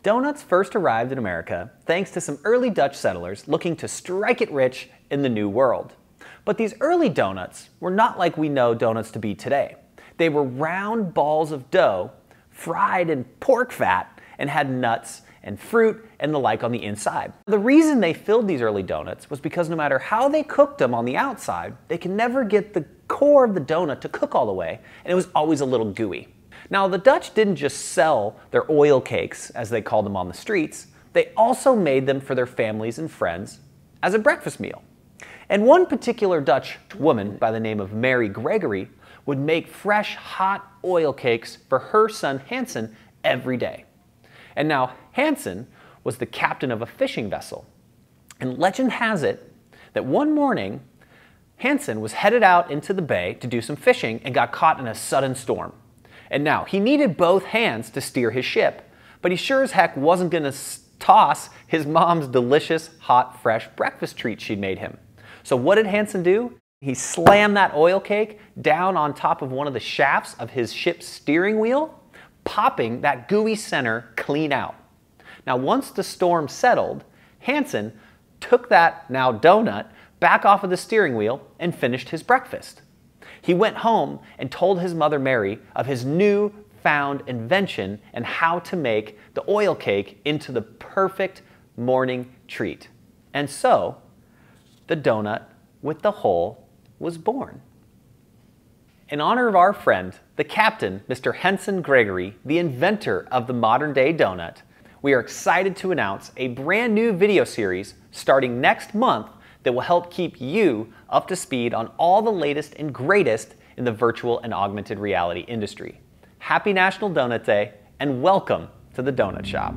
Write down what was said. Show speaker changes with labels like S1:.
S1: Donuts first arrived in America thanks to some early Dutch settlers looking to strike it rich in the New World. But these early donuts were not like we know donuts to be today. They were round balls of dough, fried in pork fat, and had nuts and fruit and the like on the inside. The reason they filled these early donuts was because no matter how they cooked them on the outside, they could never get the core of the donut to cook all the way, and it was always a little gooey. Now, the Dutch didn't just sell their oil cakes, as they called them on the streets, they also made them for their families and friends as a breakfast meal. And one particular Dutch woman by the name of Mary Gregory would make fresh, hot oil cakes for her son Hansen every day. And now, Hansen was the captain of a fishing vessel. And legend has it that one morning, Hansen was headed out into the bay to do some fishing and got caught in a sudden storm. And now, he needed both hands to steer his ship, but he sure as heck wasn't going to toss his mom's delicious, hot, fresh breakfast treat she'd made him. So what did Hansen do? He slammed that oil cake down on top of one of the shafts of his ship's steering wheel, popping that gooey center clean out. Now, once the storm settled, Hansen took that now donut back off of the steering wheel and finished his breakfast. He went home and told his mother Mary of his newfound invention and how to make the oil cake into the perfect morning treat. And so, the donut with the hole was born. In honor of our friend, the captain, Mr. Hansen Gregory, the inventor of the modern-day donut, we are excited to announce a brand new video series starting next month that will help keep you up to speed on all the latest and greatest in the virtual and augmented reality industry. Happy National Donut Day, and welcome to the Donut Shop.